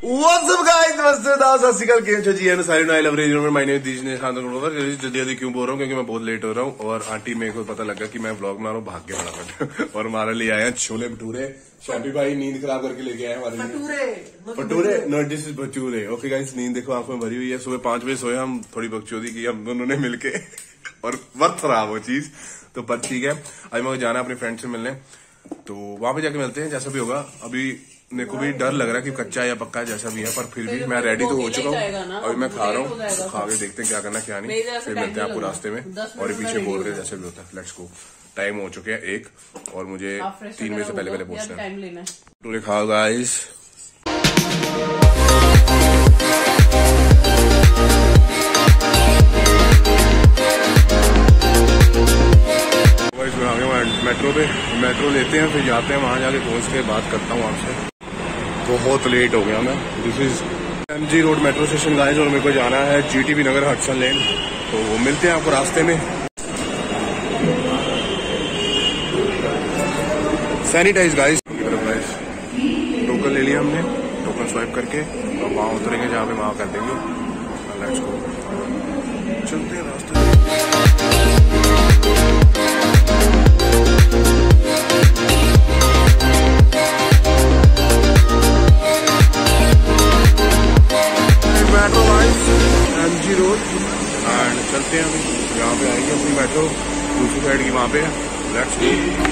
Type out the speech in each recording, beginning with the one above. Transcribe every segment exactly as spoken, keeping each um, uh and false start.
What's up guys, नमस्ते सत श्री अकाल, केम छो जी एन सारी नाइल अवरेज में my name is Dinesh Khan. जल्दी जल्दी क्यों बोल रहा हूँ क्योंकि मैं बहुत लेट हो रहा हूँ और आंटी मेरे को पता लगा कि मैं व्लॉग बना रहा हूँ, भाग के फटाफट और हमारे लिए आए हैं छोले भटूरे। शैम्पी भाई नींद खराब करके लेके आए हमारे लिए bhature, not this is bhature. Okay guys, नींद देखो आंखों में भरी हुई है। सुबह पांच बजे सोए हम, थोड़ी बकचोदी की हम दोनों ने मिलके और वर्थ खराब हो चीज तो, पर ठीक है। अभी मुझे जाना है अपने फ्रेंड से मिलने, तो वहां पे जाके मिलते हैं जैसा भी होगा। अभी मेरे को भी डर लग रहा है कि कच्चा या पक्का जैसा भी है, पर फिर भी मैं रेडी तो हो चुका हूँ। अभी मैं खा रहा हूँ, खा के देखते हैं क्या करना क्या नहीं, फिर मिलते हैं आपको रास्ते में। और ये पीछे बोल रहे जैसे भी होता है। Let's go. टाइम हो चुके हैं एक और मुझे तीन बजे से पहले पहले पहुंचना है। टूरे खाओ गाइस। मेट्रो पे मेट्रो लेते हैं, फिर जाते हैं वहां, जाके पहुंच के बात करता हूँ आपसे। बहुत लेट हो गया मैं। This is MG road metro station guys और मेरे को जाना है जीटीबी नगर हडसन लेन, तो मिलते हैं आपको रास्ते में। Sanitise guys. टोकन ले लिया हमने, टोकन स्वाइप करके और वहां उतरेंगे जहाँ पे वहां कर देंगे। लेट्स गो, चलते हैं रास्ते में। Metro guys, MG road and चलते हैं अभी। यहाँ पे आएगी अपनी मेट्रो, दूसरी साइड की वहाँ पे। Let's go.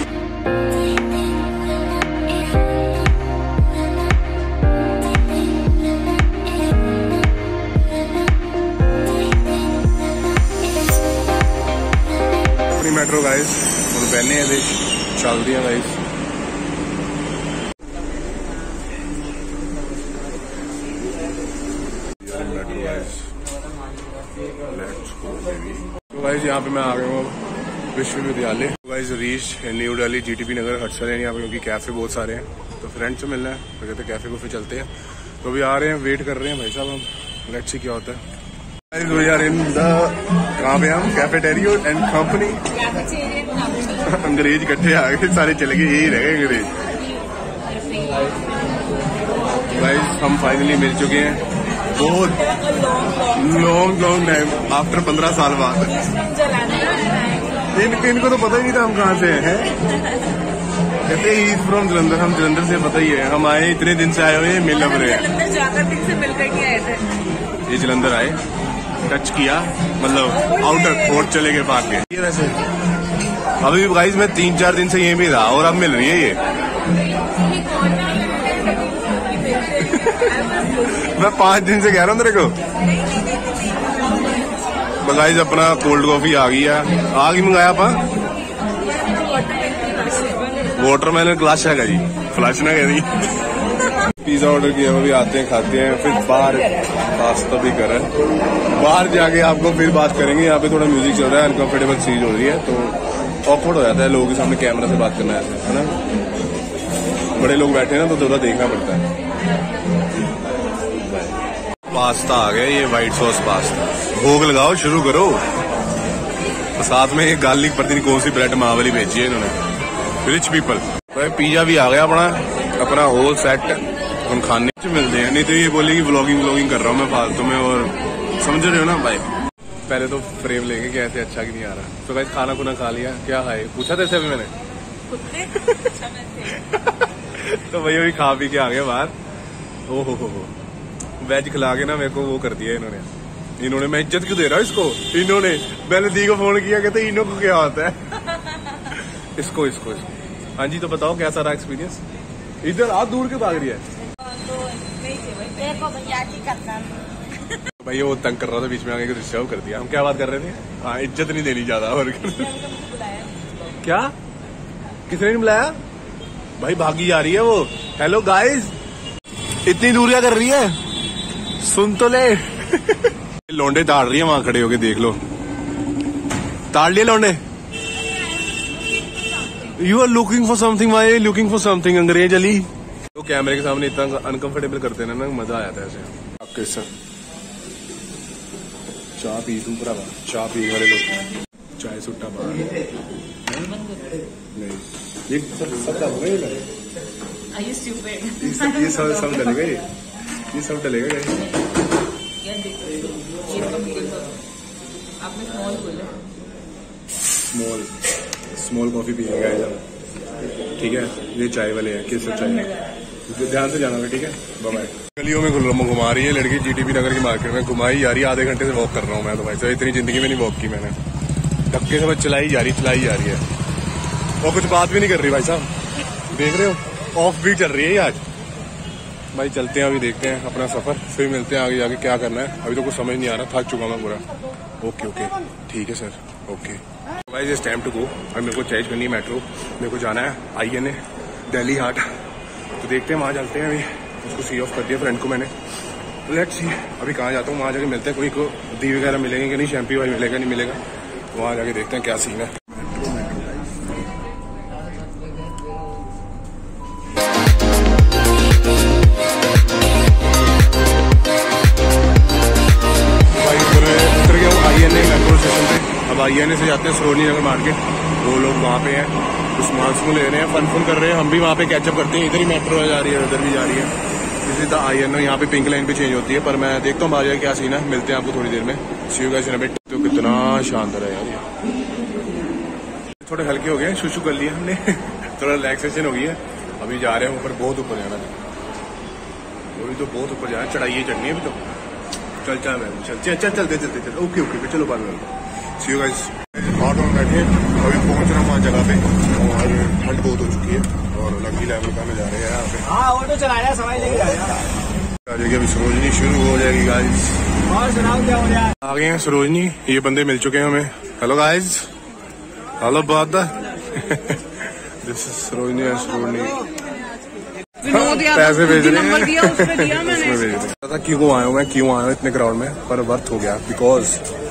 अपनी मेट्रो गाइस और पहले चल दी है गाइस। तो गाइस यहाँ पे मैं आ गया हूँ विश्वविद्यालय। Guys reach New Delhi GTB Nagar Hudson है यहाँ पे, क्योंकि कैफे बहुत सारे हैं तो फ्रेंड से मिलना है, तो कहते कैफे को फिर चलते हैं। तो अभी आ रहे हैं, वेट कर रहे हैं भाई साहब हम। लेट्स सी क्या होता है। कहाँ पे हम? Cafeteria and company. अंग्रेज इकट्ठे आ गए, सारे चले गए, यही रह गए अंग्रेज। गाइस हम फाइनली मिल चुके हैं, बहुत लॉन्ग लॉन्ग टाइम आफ्टर पंद्रह साल बाद। इन, इनको तो पता ही नहीं था हम कहाँ से हैं। कहते ही फ्रॉम जलंधर, हम जलंधर से, पता ही है। हम आए इतने दिन से आए हुए मिल लग रहे हैं। जलंधर जाकर दिन से मिलकर के आए थे। ये जलंधर आए, टच किया, मतलब आउटर कोर्ट चले गए बात के। ये वैसे अभी गाइस मैं तीन चार दिन से यहीं भी था और अब मिल रही है ये। मैं पांच दिन से कह रहा हूँ तेरे को। गाइस अपना कोल्ड कॉफी आ गई है। आग ही मंगाया आपा वाटरमेलन ग्लास है जी, फ्लैश ना कह दी। पिज्जा ऑर्डर किया, अभी आते हैं खाते हैं, फिर बाहर पास्ता भी करें। बाहर जाके आपको फिर बात करेंगे। यहाँ पे थोड़ा म्यूजिक चल रहा है, अनकंफर्टेबल चीज हो रही है तो ऑकवर्ड हो जाता है लोगों के सामने कैमरा से बात करना ऐसे, है ना। बड़े लोग बैठे हैं ना तो थोड़ा देखना पड़ता है। पास्ता आ गया, ये व्हाइट सॉस पास्ता। भोग लगाओ, शुरू करो। तो साथ में एक गार्लिक पता नहीं कौन सी ब्रेड माँ वाली भेजी है इन्होंने। Rich people. भाई पिज्जा भी आ गया अपना, अपना होल सेट। हम खाने से मिलते हैं, नहीं तो ये बोलेगी व्लॉगिंग व्लॉगिंग कर रहा हूँ मैं फालतू में, और समझ रहे हो ना भाई। पहले तो फ्रेम लेंगे कि ऐसे अच्छा कि नहीं आ रहा। तो भाई खाना खुना खा लिया, क्या खाए पूछा था अभी मैंने। तो भैया भी खा पी के आ गया बाहर। ओ हो हो वेज खिला के ना मेरे को वो कर दिया इन्होंने। इन्होंने, मैं इज्जत क्यों दे रहा हूँ इसको। इन्होंने मैंने दी को फोन किया, कहते इनो को क्या होता है। इसको इसको इसको हाँ जी, तो बताओ कैसा रहा एक्सपीरियंस। इधर आप दूर के भाग रही है। भैया वो तंग कर रहा था, बीच में आगे को डिस्टर्ब कर दिया। हम क्या बात कर रहे थे? हाँ, इज्जत नहीं देनी ज्यादा। और क्या किसने नहीं बुलाया? भाई भागी जा रही है वो। हेलो गाइस, इतनी दूर क्या कर रही है? सुन तो ले। लौंडे ताड़ रही है वहां खड़े होके, देख लो। ताड़ लिए लौंडे। You are looking for something, why looking for something. अंग्रेज अली तो कैमरे के सामने इतना अनकंफर्टेबल करते हैं ना, मजा आ जाता है ऐसे। आपके सर चाह पी तू भरावा, चाह पी वाले लोग चाय सुट्टा बाहर नहीं, ये सब सब होगा ये ये सब सब डलेगा ये। ये सब डलेगा क्या? आपने स्मॉल बोला, स्मॉल स्मॉल कॉफी पिएगा इधर, ठीक है? ये चाय वाले हैं, केसर चाय, ध्यान से जाना, ठीक है? बाय। गलियों में घुमा रही है लड़की, जीटीबी नगर की मार्केट में घुमाई जा रही है। आधे घंटे से वॉक कर रहा हूँ मैं तो भाई साहब, इतनी जिंदगी में नहीं वॉक की मैंने। धक्के से बस चलाई जा रही चलाई जा रही है और कुछ बात भी नहीं कर रही भाई साहब, देख रहे हो? ऑफ बीट चल रही है आज। भाई चलते हैं, अभी देखते हैं अपना सफर, फिर मिलते हैं आगे जाके क्या करना है। अभी तो कुछ समझ नहीं आ रहा, थक चुका मैं पूरा। ओके ओके ठीक है सर, ओके भाई। It's time to go. अब मेरे को चेंज करनी है मेट्रो, मेरे को जाना है आई एन ए दिल्ली हाट। तो देखते हैं, वहाँ चलते हैं। अभी उसको सी ऑफ कर दिया फ्रेंड को मैंने, लेट्स सी अभी कहाँ जाता हूँ। वहाँ जाके मिलते हैं, कोई को दी वगैरह मिलेंगे कि नहीं, शैम्पी भाई मिलेगा नहीं मिलेगा, वहाँ जाके देखते हैं क्या सीन है। अब आई एन ए से जाते हैं सरोजनी नगर मार्केट, वो लोग वहाँ पे हैं, कुछ सामान को ले रहे हैं, फन फन कर रहे हैं। हम भी वहाँ पे कैचअप करते हैं, इधर ही मेट्रो जा रही है, उधर भी जा रही है। इसी तरह आई एन ए यहाँ पे पिंक लाइन पे चेंज होती है, पर मैं देखता हूँ बाजार क्या सीन है। मिलते हैं आपको थोड़ी देर में। See you guys in a bit. तो कितना शानदार है यार ये, थोड़े हल्के हो गए, शुशु कर लिया हमने थोड़ा रिलैक्सेशन हो गई है। अभी जा रहे हैं ऊपर, बहुत ऊपर जाना है, अभी तो बहुत ऊपर जाना है, चढ़ाई चढ़नी है अभी तो। चल चल चल चल चल चलते चलते चल ओके ओके चलो बाद में। See you guys. ऑटो में बैठे, अभी पहुंच रहा हूँ वहाँ जगह पे, और ठंड बहुत हो चुकी है और लकी लेवल का नजारे हैं यहाँ पे। हाँ ऑटो चलाया, सवाई लेके आ जाएगी। अभी सरोजनी शुरू हो जाएगी गाइस। और सुनाओ क्या हो रहा है? आ गए हैं सरोजनी, ये बंदे मिल चुके हैं हमें। हेलो गाइस, हेलो बादा this is Sarojini and Sarojini. पैसे भेज रहे हैं, पता क्यों आया हूँ मैं, क्यों आया हूँ इतने क्राउड में, पर वर्थ हो गया। Because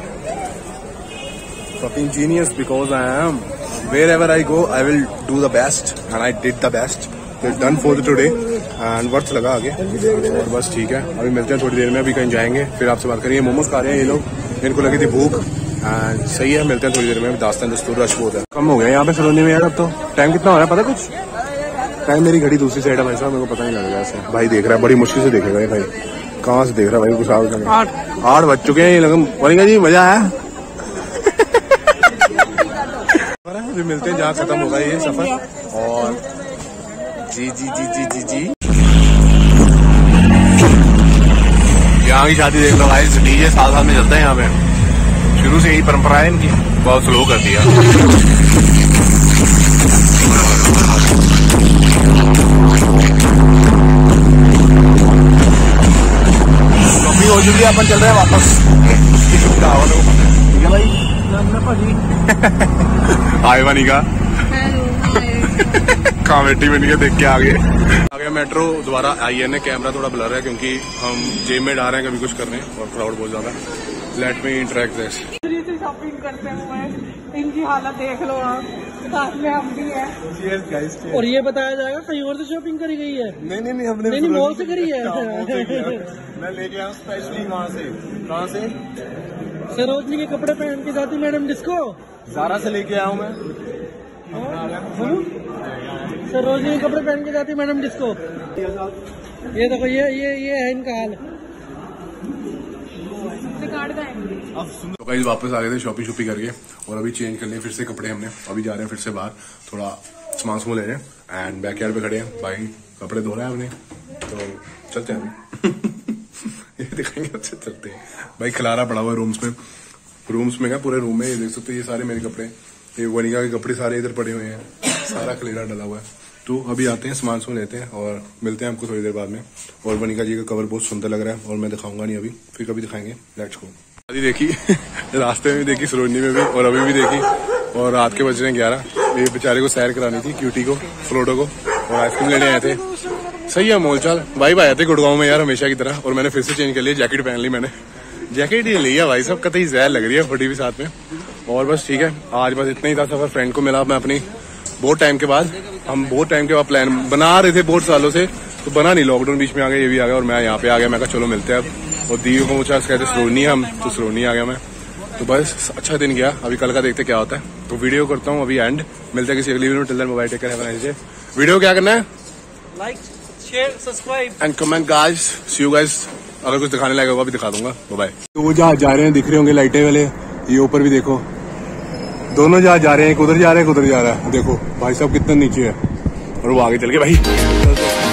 fucking genius, because I am wherever I go I will do the best and I did the best. It's done for the today and worth लगा आगे, और बस ठीक है। अभी मिलते हैं थोड़ी देर में, अभी कहीं जाएंगे, फिर आपसे बात करेंगे। मोमोज खा रहे हैं ये लोग, इनको लगी थी भूख, एंड सही है। मिलते हैं थोड़ी देर में। दास्तान दस्तूर रश बहुत है, कम हो गया यहाँ पे सरोजनी में यार। अब तो टाइम कितना हो रहा है पता कुछ? टाइम मेरी घड़ी दूसरी साइड है भाई साहब, मेरे को पता नहीं लगेगा ऐसे। भाई देख रहा है, बड़ी मुश्किल से देखेगा भाई, कहाँ से देख रहा है भाई? कुछ आठ बज चुके हैं, ये लगन बोलेंगे जी मजा आया। अभी मिलते हैं जहाँ खत्म होगा ये सफर। और जी जी जी जी जी जी यहाँ की शादी देख लो भाई, डीजे साथ साथ में चलता है यहाँ पे, शुरू से यही परंपरा है इनकी। बहुत स्लो कर दिया। कभी हो चुकी है, अपन चल रहे हैं वापस। ठीक है भाई, हाय मनिका कॉमेडी में नहीं देख के आगे आ गया मेट्रो दोबारा आई एन ए। कैमरा थोड़ा ब्लर है क्योंकि हम जेब में डाल रहे हैं, कभी कुछ कर रहे हैं और क्राउड बहुत ज्यादा। Let me interact this. Shopping करते हुए इनकी हालत देख लो आप, साथ में हम भी हैं। और ये बताया जाएगा कहीं और से शॉपिंग करी गई है? नहीं नहीं नहीं, हमने नहीं नहीं मॉल से करी है। मैं लेके आया स्पेशली वहाँ से। कहाँ से? सरोजनी के कपड़े पहन के जाती मैडम डिस्को। ज़ारा से लेके आया हूँ मैं। सरोजनी के कपड़े पहन के जाती मैडम डिस्को। ये देखो, ये ये ये है इनका हाल। तो गाइस वापस आ गए थे शॉपिंग शॉपिंग करके, और अभी चेंज कर लिए फिर से कपड़े हमने। अभी जा रहे हैं फिर से बाहर, थोड़ा सामान समूह ले रहे हैं, एंड बैक यार्ड पे खड़े हैं। भाई कपड़े धो रहे हैं हमने, तो चलते हैं अभी। ये दिखाएंगे, अच्छे चलते हैं भाई। खिलारा पड़ा हुआ है रूम्स में, रूम्स में क्या पूरे रूम में। ये देख सकते हैं, ये सारे मेरे कपड़े, ये वनिका के कपड़े सारे इधर पड़े हुए हैं, सारा खिलारा डला हुआ है। तो अभी आते हैं, सामान समूह लेते हैं और मिलते हैं आपको थोड़ी देर बाद में। और वनिका जी का कवर बहुत सुंदर लग रहा है, और मैं दिखाऊंगा नहीं अभी, फिर कभी दिखाएंगे। Let's go. शादी देखी रास्ते में भी देखी, सरोजनी में भी, और अभी भी देखी। और रात के बज रहे हैं ग्यारह। ये बेचारे को सैर करानी थी, क्यूटी को, फ्लोटो को, और आइसक्रीम लेने आए थे। सही है मोलचाल। भाई भाई आए थे गुड़गांव में यार, हमेशा की तरह। और मैंने फिर से चेंज कर लिया, जैकेट पहन ली मैंने। जैकेट ही लिया भाई साहब, कतई जहर लग रही है, हुडी भी साथ में। और बस ठीक है, आज बस इतना ही था सफर। फ्रेंड को मिला मैं अपनी बहुत टाइम के बाद। हम बहुत टाइम के बाद प्लान बना रहे थे, बहुत सालों से, तो बना नहीं। लॉकडाउन बीच में आ गया, ये भी आ गया, और मैं यहाँ पे आ गया। मैं कहा चलो मिलते हैं अब। और दीव को मुझे कहते सरोजनी हम, तो सरोजनी आ गया मैं। तो बस अच्छा दिन गया। अभी कल का देखते क्या होता है। तो वीडियो करता हूँ अभी एंड, मिलते हैं किसी अगली वीडियो में। Till then bye, take care, have a nice day. Video क्या करना है? Like share subscribe and comment guys, see you guys. अगर कुछ दिखाने लायक होगा भी दिखा दूंगा। बाय। तो वो जहाँ जा रहे हैं दिख रहे होंगे लाइटें वाले, ये ऊपर भी देखो, दोनों जहाँ जा रहे हैं, एक उधर जा रहे हैं एक उधर जा रहा है। देखो भाई साहब कितना नीचे है और वो आगे चल के भाई